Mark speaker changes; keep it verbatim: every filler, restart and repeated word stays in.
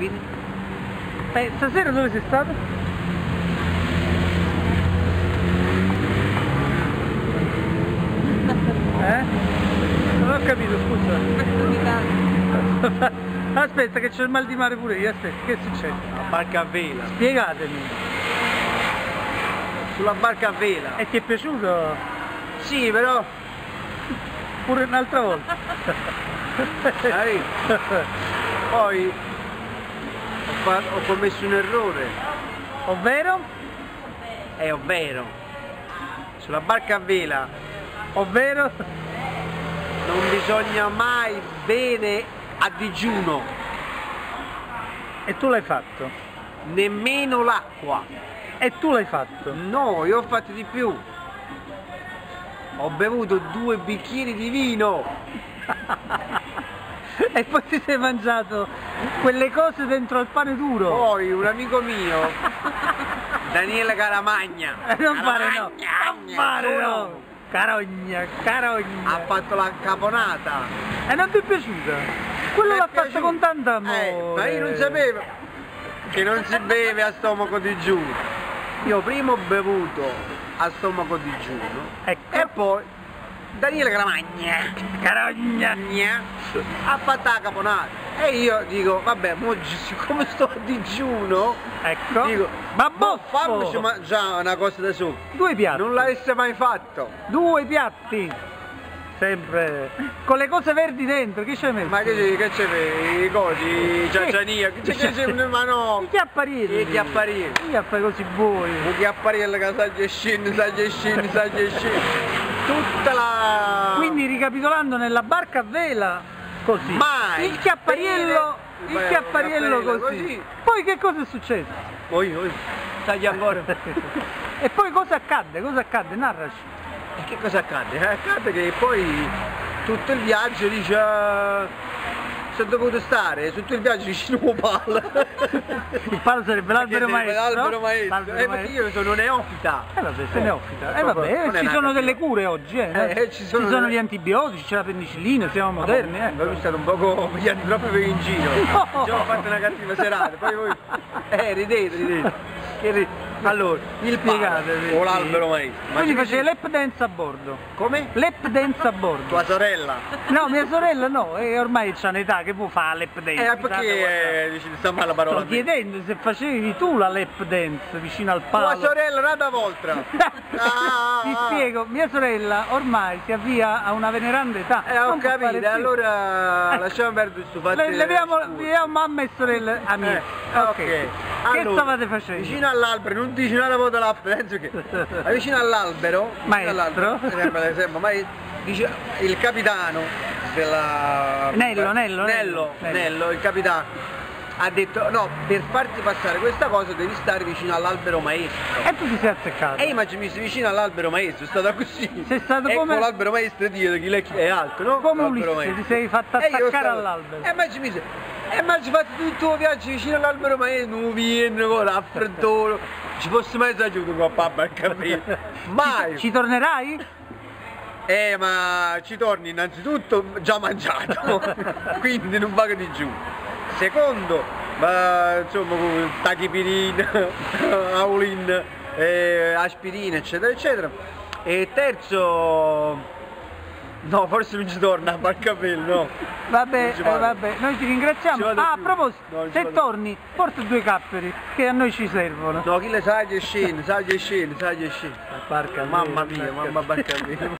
Speaker 1: quindi?
Speaker 2: Eh, stasera dove sei stato? Eh? Non ho capito, scusa. Aspetta che c'è il mal di mare pure io, aspetta, che succede?
Speaker 1: La barca a vela.
Speaker 2: Spiegatemi.
Speaker 1: Sulla barca a vela.
Speaker 2: E ti è piaciuto?
Speaker 1: Sì, però...
Speaker 2: Pure un'altra volta.
Speaker 1: Sai? Poi ho, fatto, ho commesso un errore.
Speaker 2: Ovvero?
Speaker 1: È ovvero. Sulla barca a vela
Speaker 2: Ovvero?
Speaker 1: non bisogna mai bere a digiuno.
Speaker 2: E tu l'hai fatto?
Speaker 1: Nemmeno l'acqua.
Speaker 2: E tu l'hai fatto?
Speaker 1: No, io ho fatto di più. Ho bevuto due bicchieri di vino.
Speaker 2: E poi ti sei mangiato quelle cose dentro al pane duro.
Speaker 1: Poi un amico mio, Daniele Caramagna,
Speaker 2: Eh, non fare no,
Speaker 1: Caramagna,
Speaker 2: non fare no.
Speaker 1: no.
Speaker 2: Carogna, carogna.
Speaker 1: Ha fatto la caponata.
Speaker 2: E non ti è piaciuta? Quello
Speaker 1: Mi è
Speaker 2: l'ha fatto
Speaker 1: piaciuto.
Speaker 2: con tanta amore.
Speaker 1: Eh, ma io non sapevo che non si beve a stomaco digiuno. Io prima ho bevuto a stomaco digiuno
Speaker 2: Ecco.
Speaker 1: e poi Daniele Caramagna
Speaker 2: Carogna.
Speaker 1: ha fatto la caponata. E io dico, vabbè, mo, siccome sto a digiuno,
Speaker 2: Ecco.
Speaker 1: dico,
Speaker 2: Ma
Speaker 1: mo
Speaker 2: boffo.
Speaker 1: fammici mangiare una cosa da su.
Speaker 2: Due piatti.
Speaker 1: Non l'avesse mai fatto.
Speaker 2: Due piatti. Sempre. Con le cose verdi dentro, che c'è messo?
Speaker 1: Ma che che c'è i cosi, i ciaciania, che c'è c'è ma no,
Speaker 2: I chiapparielli.
Speaker 1: i chiapparielli.
Speaker 2: I chiapparielli così buoni.
Speaker 1: Un chiappariello che sa che scende, sa che scende, sa che scende. Tutta la...
Speaker 2: Quindi ricapitolando, nella barca a vela, così.
Speaker 1: Mai
Speaker 2: Il chiappariello,
Speaker 1: bere-
Speaker 2: il
Speaker 1: Beh,
Speaker 2: chiappariello
Speaker 1: un
Speaker 2: così.
Speaker 1: così.
Speaker 2: Poi che cosa è successo?
Speaker 1: Oi, oi, stai ancora.
Speaker 2: E poi cosa accadde? Cosa accadde? Narraci.
Speaker 1: E che cosa accade? Eh, accade che poi tutto il viaggio dice... ah, sono dovuto stare tutto il viaggio vicino a un palo.
Speaker 2: Il palo sarebbe l'albero
Speaker 1: Perché
Speaker 2: maestro.
Speaker 1: L'albero maestro.
Speaker 2: L'albero
Speaker 1: Eh, perché
Speaker 2: maestro.
Speaker 1: io sono neofita.
Speaker 2: Eh vabbè, sei neofita. Eh
Speaker 1: proprio,
Speaker 2: vabbè,
Speaker 1: non è
Speaker 2: ci
Speaker 1: una
Speaker 2: sono delle
Speaker 1: cattiva.
Speaker 2: cure oggi, eh.
Speaker 1: Eh, ci sono delle-
Speaker 2: gli antibiotici, c'è la penicillina, siamo moderni, eh.
Speaker 1: Voi state un poco pigliati proprio per in giro.
Speaker 2: No.
Speaker 1: Già ho fatto una cattiva serata, poi voi... Eh, ridete, ridete. Che ri- Allora, il
Speaker 2: Spiegatevi.
Speaker 1: palo o l'albero maestro. Ma
Speaker 2: Quindi
Speaker 1: ci
Speaker 2: facevi
Speaker 1: dici-
Speaker 2: lap dance a bordo.
Speaker 1: Come?
Speaker 2: Lap dance a bordo.
Speaker 1: Tua sorella?
Speaker 2: No, mia sorella no, e ormai c'ha un'età che può fare lap dance.
Speaker 1: Eh,
Speaker 2: Guardate, guardate.
Speaker 1: perché eh, dici sta male la parola?
Speaker 2: Sto chiedendo se facevi tu la lap dance vicino al palo.
Speaker 1: Tua sorella nata Voltra. Ah,
Speaker 2: Ti
Speaker 1: ah.
Speaker 2: spiego, mia sorella ormai si avvia a una veneranda età.
Speaker 1: Eh, ho
Speaker 2: non può fare
Speaker 1: capito,
Speaker 2: più.
Speaker 1: allora lasciamo perdere sto fatto.
Speaker 2: Le- leviamo, leviamo mamma e sorella amiche.
Speaker 1: Eh,
Speaker 2: ok.
Speaker 1: ok.
Speaker 2: Che
Speaker 1: Allora,
Speaker 2: stavate facendo?
Speaker 1: Vicino all'albero, non dici una volta la penso che. Ma vicino all'albero,
Speaker 2: Maestro.
Speaker 1: sempre, sempre, ma dice il capitano della.
Speaker 2: Nello, Nello,
Speaker 1: Nello,
Speaker 2: Nello.
Speaker 1: Nello, il capitano. Ha detto no, per farti passare questa cosa devi stare vicino all'albero maestro.
Speaker 2: E tu ti sei azzeccato.
Speaker 1: E io mi ci messi vicino all'albero maestro, è stata così.
Speaker 2: Sei stato
Speaker 1: ecco
Speaker 2: come-
Speaker 1: l'albero maestro dietro, chi è- è alto, no?
Speaker 2: Come
Speaker 1: L'albero
Speaker 2: Ulisse,
Speaker 1: maestro.
Speaker 2: ti sei fatto
Speaker 1: E io
Speaker 2: attaccare
Speaker 1: stavo-
Speaker 2: all'albero.
Speaker 1: E mi ci mise. E mi ci fatto tutto il tuo viaggio vicino all'albero maestro, non viene, con la freddore. Ci fosse mai aiuto con papà a capire. Mai!
Speaker 2: Ci tornerai?
Speaker 1: Eh ma ci torni innanzitutto già mangiato, quindi non va che di giù. Secondo, ma insomma tachipirina, aulin, eh, aspirina eccetera eccetera. E terzo, no forse non ci torna a Barcapello, no.
Speaker 2: Vabbè,
Speaker 1: Non ci
Speaker 2: eh,
Speaker 1: vado.
Speaker 2: vabbè, noi ti ringraziamo.
Speaker 1: Ci vado
Speaker 2: Ah, a
Speaker 1: più.
Speaker 2: proposito,
Speaker 1: No, non ci
Speaker 2: se
Speaker 1: vado.
Speaker 2: torni, porta due capperi che a noi ci servono.
Speaker 1: No, chi le sa che scende, sa che scende, sa che scende.
Speaker 2: Barca
Speaker 1: Mamma
Speaker 2: mia,
Speaker 1: mia,
Speaker 2: barca
Speaker 1: mamma Barcapello.